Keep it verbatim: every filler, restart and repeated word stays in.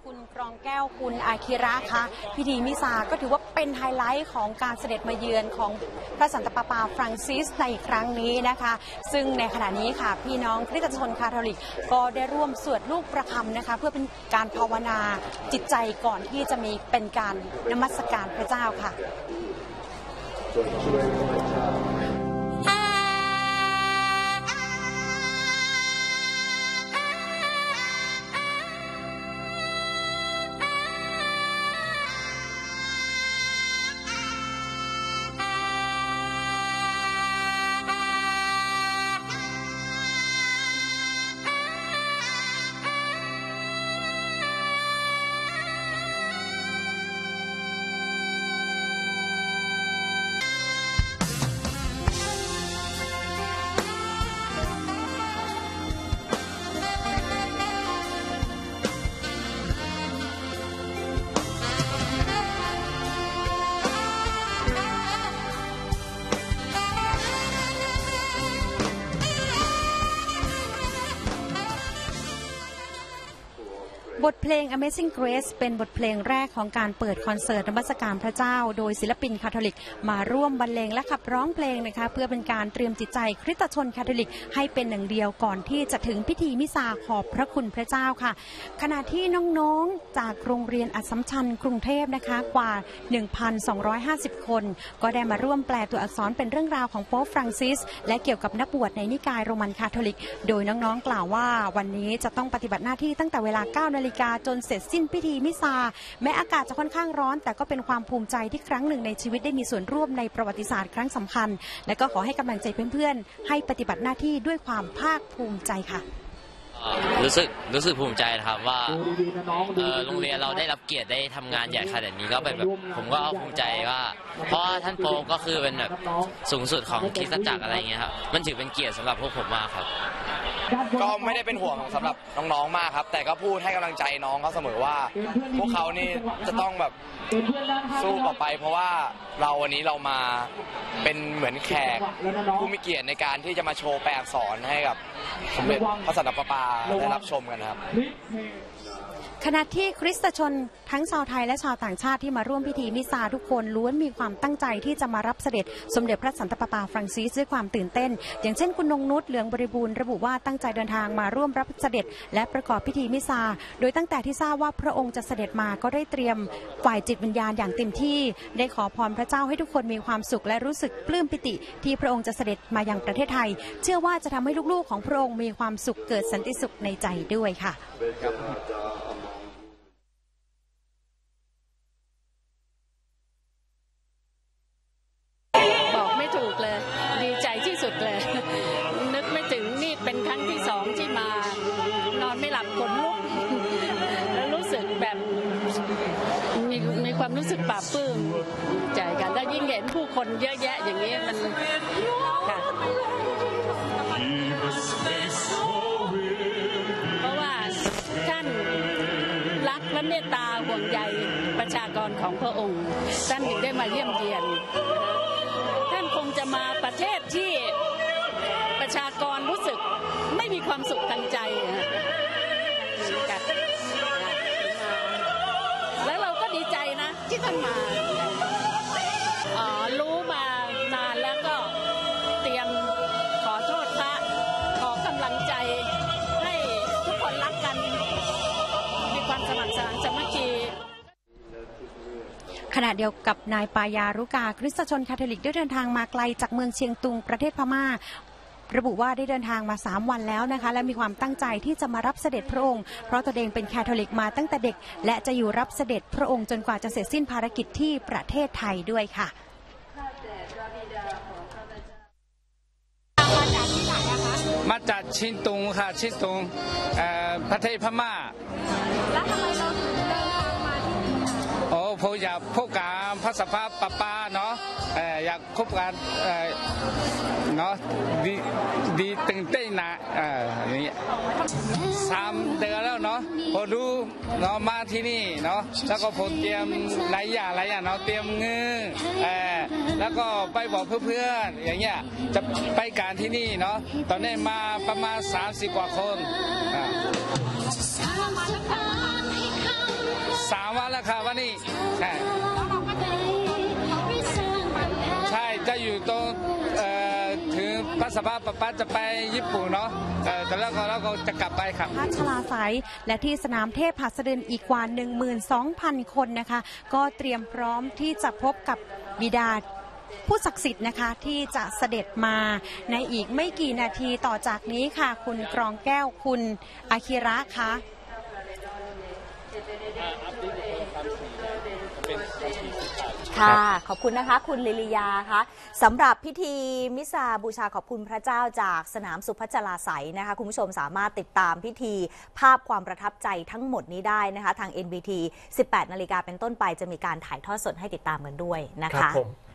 คุณกรองแก้วคุณอาคิระคะพิธีมิซาก็ถือว่าเป็นไฮไลท์ของการเสด็จมาเยือนของพระสันตะปาปาฟรังซิสในครั้งนี้นะคะซึ่งในขณะนี้ค่ะพี่น้องคริสตชนคาทอลิกก็ได้ร่วมสวดลูกประคำนะคะเพื่อเป็นการภาวนาจิตใจก่อนที่จะมีเป็นการนมัสการพระเจ้าค่ะบทเพลง Amazing Grace เป็นบทเพลงแรกของการเปิดคอนเสิร์ตนมัสการพระเจ้าโดยศิลปินคาทอลิกมาร่วมบรรเลงและขับร้องเพลงนะคะเพื่อเป็นการเตรียมจิตใจคริสตชนคาทอลิกให้เป็นหนึ่งเดียวก่อนที่จะถึงพิธีมิซาขอบพระคุณพระเจ้าค่ะขณะที่น้องๆจากโรงเรียนอัสสัมชัญกรุงเทพนะคะกว่า หนึ่งพันสองร้อยห้าสิบ คนก็ได้มาร่วมแปลตัวอักษรเป็นเรื่องราวของโป๊ปฟรังซิสและเกี่ยวกับนักบวชในนิกายโรมันคาทอลิกโดยน้องๆกล่าวว่าวันนี้จะต้องปฏิบัติหน้าที่ตั้งแต่เวลา เก้านาฬิกาจนเสร็จสิ้นพิธีมิซาแม้อากาศจะค่อนข้างร้อนแต่ก็เป็นความภูมิใจที่ครั้งหนึ่งในชีวิตได้มีส่วนร่วมในประวัติศาสตร์ครั้งสำคัญและก็ขอให้กำลังใจเพื่อนๆให้ปฏิบัติหน้าที่ด้วยความภาคภูมิใจค่ะรู้สึกรู้สึกภูมิใจนะครับว่าโรงเรียนเราได้รับเกียรติได้ทำงานใหญ่ขนาดนี้ก็เป็นแบบผมก็ภูมิใจว่าเพราะว่าท่านโป๊ปก็คือเป็นแบบสูงสุดของคริสตจักรอะไรเงี้ยครับมันถือเป็นเกียรติสำหรับพวกผมมากครับก็ไม่ได้เป็นห่วงสำหรับน้องๆมากครับแต่ก็พูดให้กำลังใจน้องเขาเสมอว่าพวกเขานี่จะต้องแบบสู้ต่อไปเพราะว่าเราวันนี้เรามาเป็นเหมือนแขกผู้มีเกียรติในการที่จะมาโชว์แปลอักษรให้กับสมเด็จพระสันตะปาปาได้รับชมกันครับขณะที่คริสตชนทั้งชาวไทยและชาวต่างชาติที่มาร่วมพิธีมิซาทุกคนล้วนมีความตั้งใจที่จะมารับเสด็จสมเด็จพระสันตะปาปาฟรังซิสด้วยความตื่นเต้นอย่างเช่นคุณนงนุชเหลืองบริบูรณ์ระบุว่าตั้งใจเดินทางมาร่วมรับเสด็จและประกอบพิธีมิซาโดยตั้งแต่ที่ทราบว่าพระองค์จะเสด็จมาก็ได้เตรียมฝ่ายจิตวิญญาณอย่างเต็มที่ได้ขอพรพระเจ้าให้ทุกคนมีความสุขและรู้สึกปลื้มปิติที่พระองค์จะเสด็จมายังประเทศไทยเชื่อว่าจะทำให้ลูกๆของพระองค์มีความสุขเกิดสันติสุขในใจด้วยค่ะบอกไม่ถูกเลยดีใจที่สุดเลยนึกไม่ถึงนี่เป็นครั้งที่สองที่มานอนไม่หลับขนลุกแล้วรู้สึกแบบมีมีความรู้สึกปลาบปลื้มใจกันแล้วยิ่งเห็นผู้คนเยอะแยะอย่างนี้มันค่ะเพราะว่าท่านรักและเมตตาห่วงใยประชากรของพระองค์ท่านถึงได้มาเยี่ยมเยียนท่านคงจะมาประเทศที่ประชากรรู้สึกไม่มีความสุขทางใจแล้วเราก็ดีใจนะที่ท่านมาอ๋อรู้มานานแล้วก็เตรียมขอโทษพระขอกำลังใจให้ทุกคนรักกันมีความสมัครสมานสามัคคีขณะเดียวกับนายปายารุกาคริสตชนคาทอลิกได้เดินทางมาไกลจากเมืองเชียงตุงประเทศพม่าระบุว่าได้เดินทางมาสามวันแล้วนะคะและมีความตั้งใจที่จะมารับเสด็จพระองค์เพราะตัวเองเป็นคาทอลิกมาตั้งแต่เด็กและจะอยู่รับเสด็จพระองค์จนกว่าจะเสร็จสิ้นภารกิจที่ประเทศไทยด้วยค่ะมาจากชินตุงค่ะชินตุงประเทศพม่าแล้วทำไมเราถึงเดินทางมาที่นี่โอ้ผมอยากพบกับพระสันตะปาปาเนาะอยากพบกันเนาะดีดีตื่นเต้นนะอย่างนี้สามเดือนแล้วเนาะพอดูเนาะมาที่นี่เนาะแล้วก็ผมเตรียมหลายอย่างหลายอย่างเนาะเตรียมเงินแล้วก็ไปบอกเพื่อนๆอย่างเงี้ยจะไปการที่นี่เนาะตอนนี้มาประมาณสามสิบกว่าคนละค่ะวันนี้ใช่ใช่จะอยู่ตรงถึงพระสภาปะปาจะไปญี่ปุ่นเนาะแต่แล้วก็แล้วก็จะกลับไปครับพระชลาไสยและที่สนามเทพหัสดินอีกกว่า หนึ่งหมื่นสองพัน คนนะคะก็เตรียมพร้อมที่จะพบกับบิดาผู้ศักดิ์สิทธิ์นะคะที่จะเสด็จมาในอีกไม่กี่นาทีต่อจากนี้ค่ะคุณกรองแก้วคุณอาคิระคะค่ะขอบคุณนะคะคุณลิลิยาคะสำหรับพิธีมิซาบูชาขอบคุณพระเจ้าจากสนามสุพัชลาไสยนะคะคุณผู้ชมสามารถติดตามพิธีภาพความประทับใจทั้งหมดนี้ได้นะคะทาง เอ็น บี ที สิบแปดนาฬิกาเป็นต้นไปจะมีการถ่ายทอดสดให้ติดตามกันด้วยนะคะ